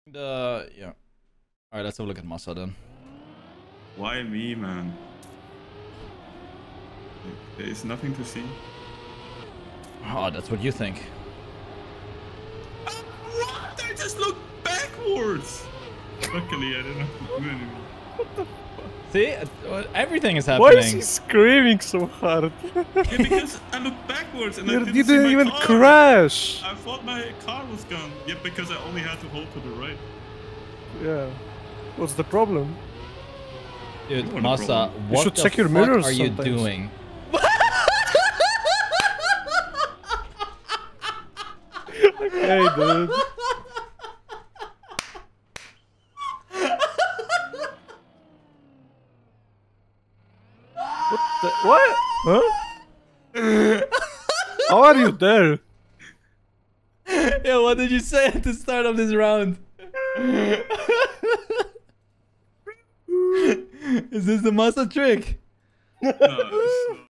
Yeah. Alright, let's have a look at MASSA then. Why me, man? There is nothing to see. Oh, that's what you think. What? I just looked backwards! Luckily, I didn't have to do anything. See? Everything is Why happening. is he screaming so hard? Yeah, because I looked backwards and I You didn't didn't see my even car. crash! I thought my car was gone. Yeah, because I only had to hold to the right. Yeah. What's the problem? Dude, You want a MASSA, problem. what should the check your fuck mirrors are you sometimes. doing? Hey, dude. What? Huh? How are you there? Yeah, what did you say at the start of this round? Is this the MASSA trick? No, it's not.